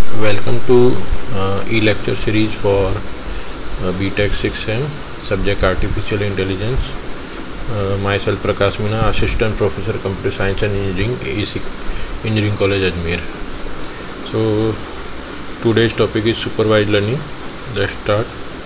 Welcome to e-lecture series for BTech 6M, subject Artificial Intelligence. Myself Prakash Meena, Assistant Professor Computer Science and Engineering, AEC Engineering College Ajmer. So today's topic is supervised learning. Let's start.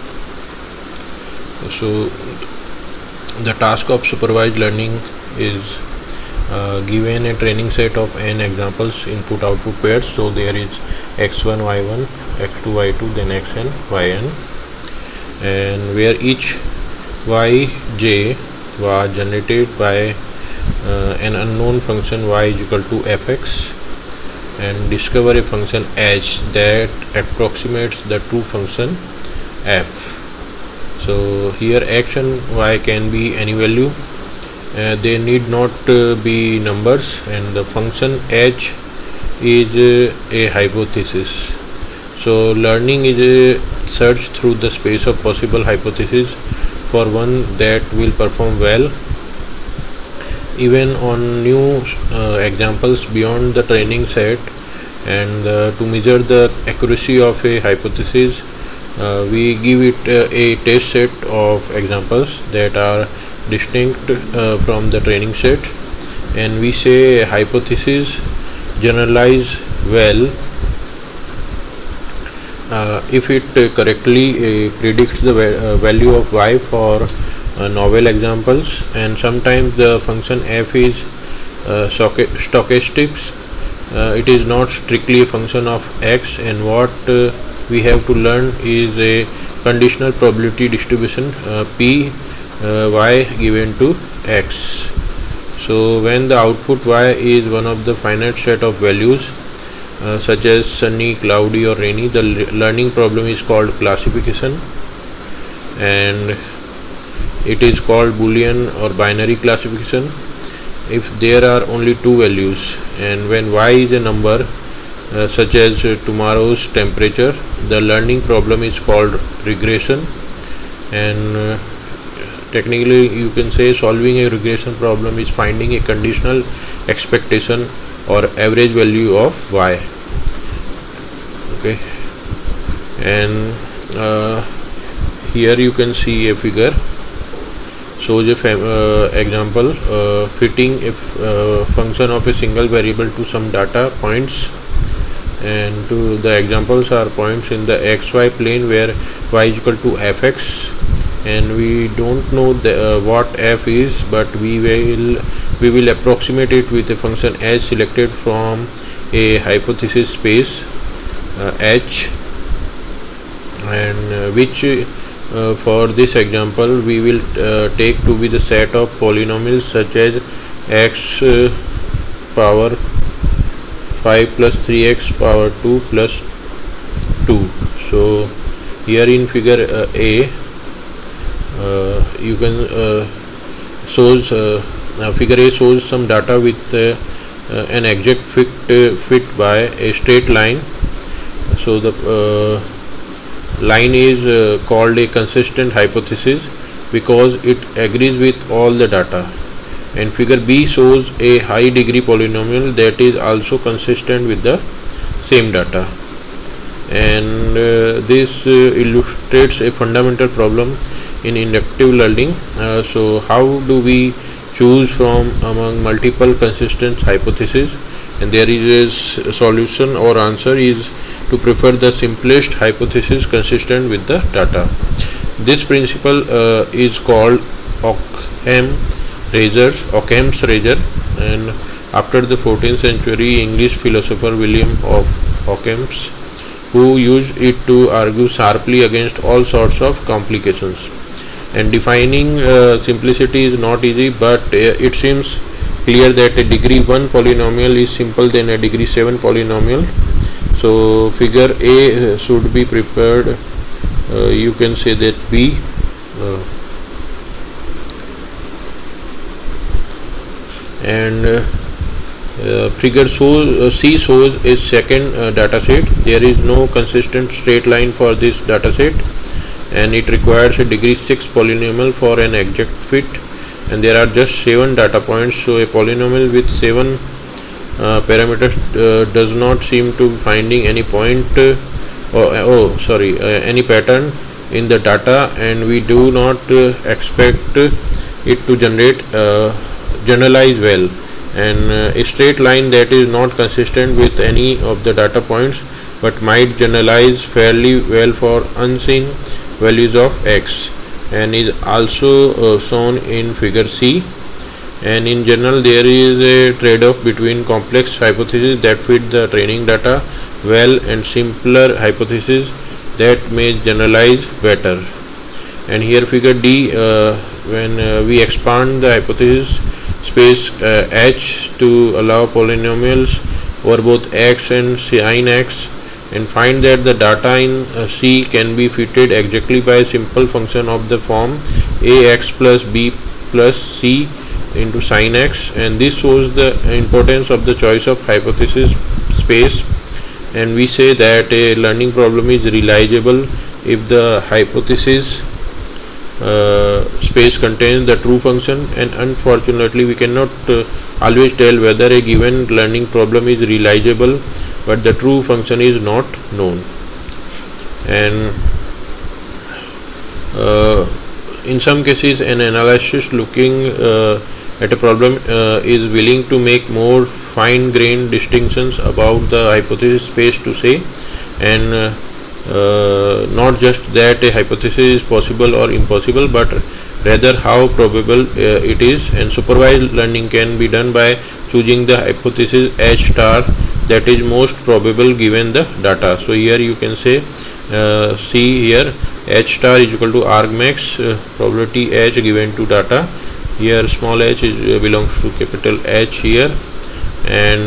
So the task of supervised learning is given a training set of n examples, input output pairs. So there is x1 y1, x2 y2, then xn yn, and where each yj was generated by an unknown function y is equal to fx, and discover a function h that approximates the true function f. So here x and y can be any value. They need not be numbers, and the function h is a hypothesis. So learning is a search through the space of possible hypotheses for one that will perform well even on new examples beyond the training set. And to measure the accuracy of a hypothesis, we give it a test set of examples that are distinct from the training set, and we say a hypothesis generalize well if it correctly predicts the value of y for novel examples. And sometimes the function f is stochastics. It is not strictly a function of x, and what we have to learn is a conditional probability distribution p y given to x. So when the output y is one of the finite set of values such as sunny, cloudy or rainy, the learning problem is called classification, and it is called Boolean or binary classification if there are only two values. And when y is a number such as tomorrow's temperature, the learning problem is called regression. And technically you can say solving a regression problem is finding a conditional expectation or average value of y. Okay, and here you can see a figure shows a example fitting a function of a single variable to some data points, and to the examples are points in the xy plane where y is equal to fx, and we don't know what f is, but we will approximate it with a function h selected from a hypothesis space h, and which for this example we will take to be the set of polynomials such as x power 5 plus 3x power 2 plus 2. So here in figure A you can shows figure A shows some data with an exact fit by a straight line. So the line is called a consistent hypothesis because it agrees with all the data. And figure B shows a high degree polynomial that is also consistent with the same data. And this illustrates a fundamental problem in inductive learning. So how do we choose from among multiple consistent hypotheses? And there is a solution or answer is to prefer the simplest hypothesis consistent with the data. This principle is called Occam's razor, and after the 14th century English philosopher William of Occam, who used it to argue sharply against all sorts of complications. And defining simplicity is not easy, but it seems clear that a degree 1 polynomial is simple than a degree 7 polynomial. So figure A should be prepared, you can say that B, and figure C shows a second data set. There is no consistent straight line for this data set, and it requires a degree 6 polynomial for an exact fit, and there are just 7 data points. So a polynomial with 7 parameters does not seem to finding any point any pattern in the data, and we do not expect it to generalize well, and a straight line that is not consistent with any of the data points but might generalize fairly well for unseen values of x, and is also shown in figure C. And in general, there is a trade-off between complex hypotheses that fit the training data well and simpler hypotheses that may generalize better. And here figure D, when we expand the hypothesis space H to allow polynomials over both x and sin x, and find that the data in C can be fitted exactly by a simple function of the form ax plus b plus c into sin x, and this shows the importance of the choice of hypothesis space. And we say that a learning problem is realizable if the hypothesis space contains the true function, and unfortunately we cannot always tell whether a given learning problem is realizable but the true function is not known. And in some cases an analyst looking at a problem is willing to make more fine-grained distinctions about the hypothesis space to say, and not just that a hypothesis is possible or impossible, but rather how probable it is. And supervised learning can be done by choosing the hypothesis H star that is most probable given the data. So here you can say see here H star is equal to argmax probability H given to data. Here small h belongs to capital H here, and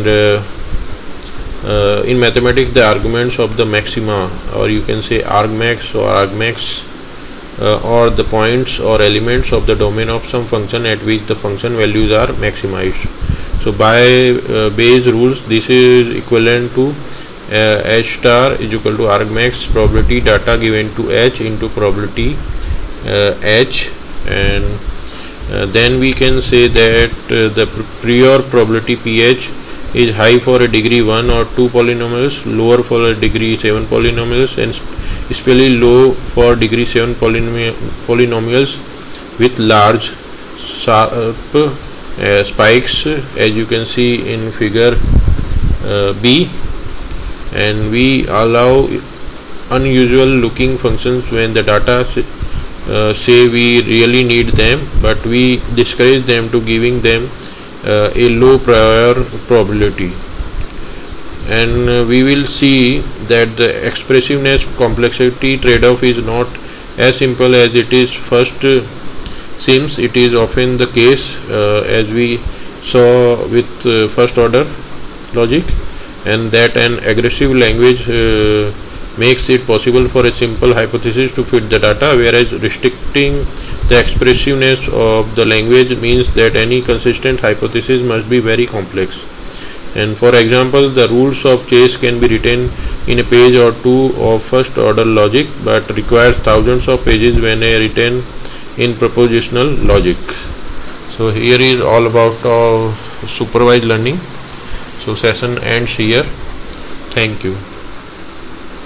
in mathematics the arguments of the maxima, or you can say argmax or argmax, or the points or elements of the domain of some function at which the function values are maximized. So by Bayes rules, this is equivalent to H star is equal to argmax probability data given to H into probability H, and then we can say that the prior probability pH is high for a degree 1 or 2 polynomials, lower for a degree 7 polynomials, and especially low for degree 7 polynomials with large sharp spikes, as you can see in figure B. And we allow unusual looking functions when the data say we really need them, but we discourage them to giving them a low prior probability. And we will see that the expressiveness complexity trade-off is not as simple as it is first seems. It is often the case, as we saw with first order logic, and that an aggressive language makes it possible for a simple hypothesis to fit the data, whereas restricting the expressiveness of the language means that any consistent hypothesis must be very complex. And for example, the rules of chess can be written in a page or two of first order logic, but requires thousands of pages when written in propositional logic. So here is all about supervised learning. So session ends here. Thank you.